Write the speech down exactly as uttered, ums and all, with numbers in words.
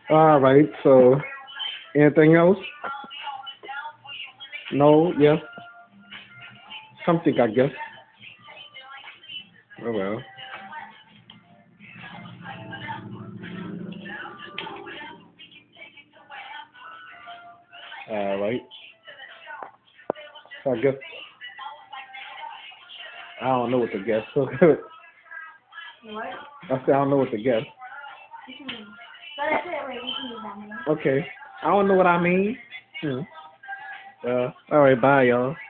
All right. So, anything else? No. Yes. Something, I guess. Oh well. All right. So I guess I don't know what to guess. So What? I said I don't know what to guess. You can- But I said, wait, you can use that one. Okay. I don't know what I mean. Hmm. Uh. All right. Bye, y'all.